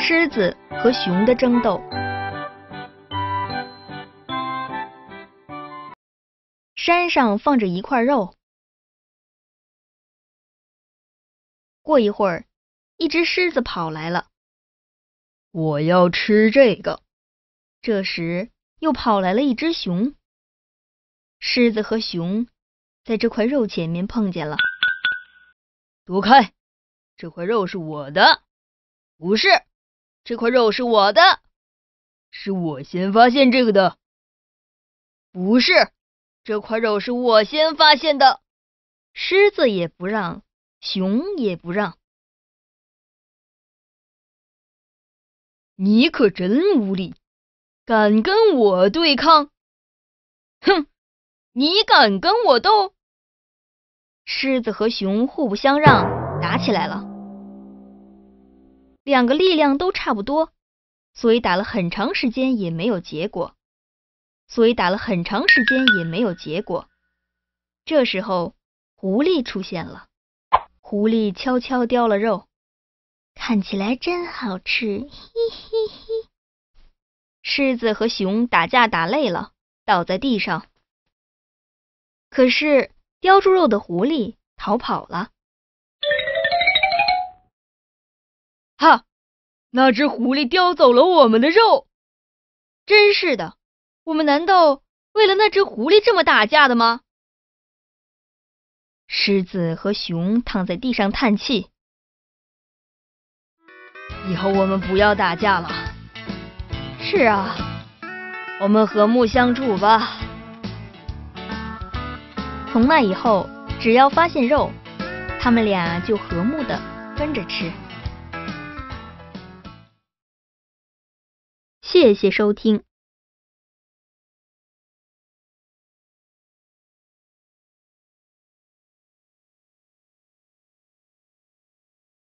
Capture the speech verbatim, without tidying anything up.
狮子和熊的争斗。山上放着一块肉。过一会儿，一只狮子跑来了。 我要吃这个。 这时又跑来了一只熊。狮子和熊在这块肉前面碰见了。 躲开！这块肉是我的。不是，这块肉是我的。是我先发现这个的。不是，这块肉是我先发现的。 狮子也不让，熊也不让。 你可真无礼，敢跟我对抗？哼，你敢跟我斗？ 狮子和熊互不相让，打起来了。两个力量都差不多，所以打了很长时间也没有结果。所以打了很长时间也没有结果。这时候，狐狸出现了。狐狸悄悄叼了肉，看起来真好吃，嘿嘿嘿。狮子和熊打架打累了，倒在地上。可是叼住肉的狐狸逃跑了。 哈！那只狐狸叼走了我们的肉。 真是的，我们难道为了那只狐狸这么打架的吗？狮子和熊躺在地上叹气。 以后我们不要打架了。 是啊， 我们和睦相处吧。 从那以后，只要发现肉，他们俩就和睦地分着吃。谢谢收听。